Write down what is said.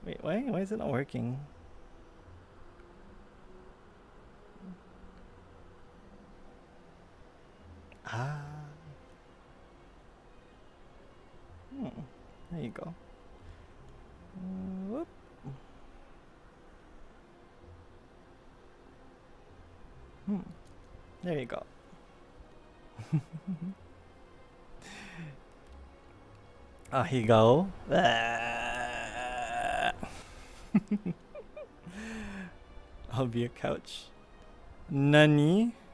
Wait, why is it not working? Ah. There you go. Whoop. There you go. Ah, here you go. I'll be a couch. Nani?